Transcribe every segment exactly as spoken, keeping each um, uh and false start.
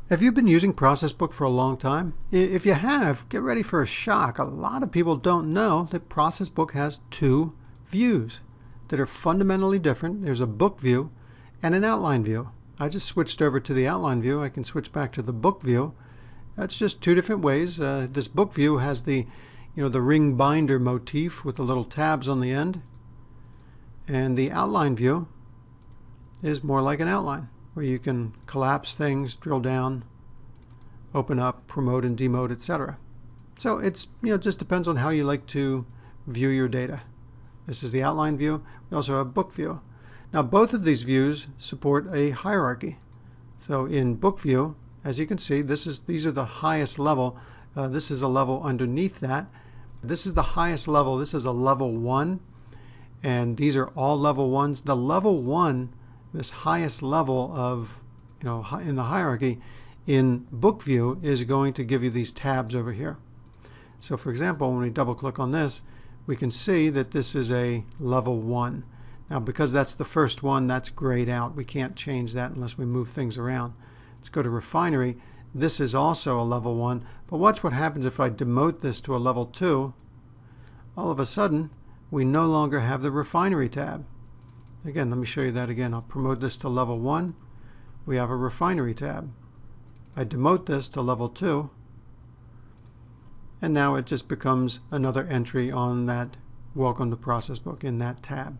Have you been using ProcessBook for a long time? If you have, get ready for a shock. A lot of people don't know that ProcessBook has two views that are fundamentally different. There's a book view and an outline view. I just switched over to the outline view. I can switch back to the book view. That's just two different ways. Uh, this book view has the, you know, the ring binder motif with the little tabs on the end. And the outline view is more like an outline, where you can collapse things, drill down, open up, promote and demote, et cetera. So it's, you know, just depends on how you like to view your data. This is the outline view. We also have book view. Now both of these views support a hierarchy. So in book view, as you can see, this is these are the highest level. Uh, this is a level underneath that. This is the highest level. This is a level one, and these are all level ones. The level one, this highest level of, you know, in the hierarchy in book view, is going to give you these tabs over here. So for example, when we double click on this, we can see that this is a level one. Now because that's the first one, that's grayed out. We can't change that unless we move things around. Let's go to refinery. This is also a level one, but watch what happens if I demote this to a level two. All of a sudden we no longer have the refinery tab. Again, let me show you that again. I'll promote this to level one. We have a refinery tab. I demote this to level two, and now it just becomes another entry on that Welcome to ProcessBook in that tab.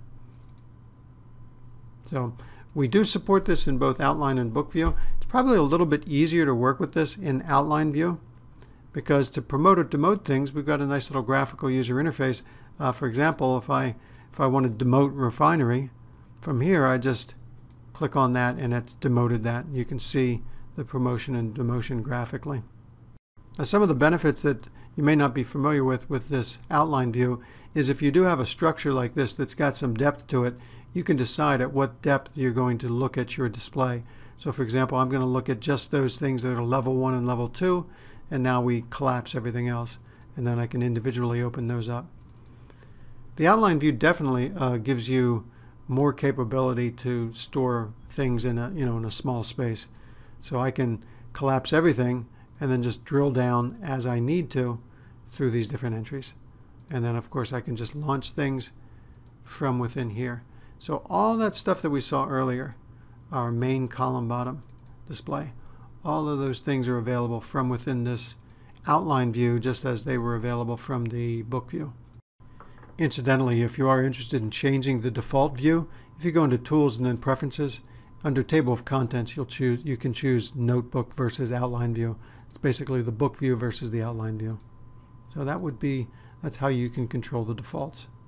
So we do support this in both outline and book view. It's probably a little bit easier to work with this in outline view, because to promote or demote things, we've got a nice little graphical user interface. Uh, for example, if I if I want to demote refinery, from here I just click on that and it's demoted that. You can see the promotion and demotion graphically. Now, some of the benefits that you may not be familiar with with this outline view is if you do have a structure like this that's got some depth to it, you can decide at what depth you're going to look at your display. So for example, I'm going to look at just those things that are level one and level two, and now we collapse everything else, and then I can individually open those up. The outline view definitely uh, gives you more capability to store things in a, you know, in a small space. So I can collapse everything and then just drill down as I need to through these different entries. And then of course I can just launch things from within here. So all that stuff that we saw earlier, our main column bottom display, all of those things are available from within this outline view, just as they were available from the book view. Incidentally, if you are interested in changing the default view, if you go into Tools and then Preferences, under Table of Contents, you'll choose, you can choose Notebook versus Outline View. It's basically the book view versus the outline view. So that would be, that's how you can control the defaults.